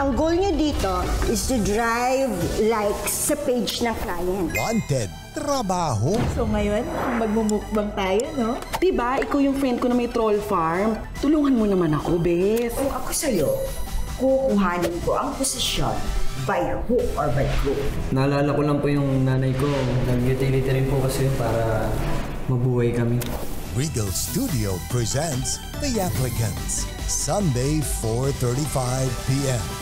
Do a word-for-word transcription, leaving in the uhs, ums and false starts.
Ang goal nyo dito is to drive likes sa page ng client. Wanted, trabaho. So ngayon, magmumukbang tayo, no? Diba, ikaw yung friend ko na may troll farm. Tulungan mo naman ako, bes. Kung ako sa'yo, kukuhanin ko ang posisyon by hook or by crook. Naalala ko lang po yung nanay ko. Nag-utility rin po kasi para mabuhay kami. Regal Studio presents The Applicants, Sunday, four thirty-five p m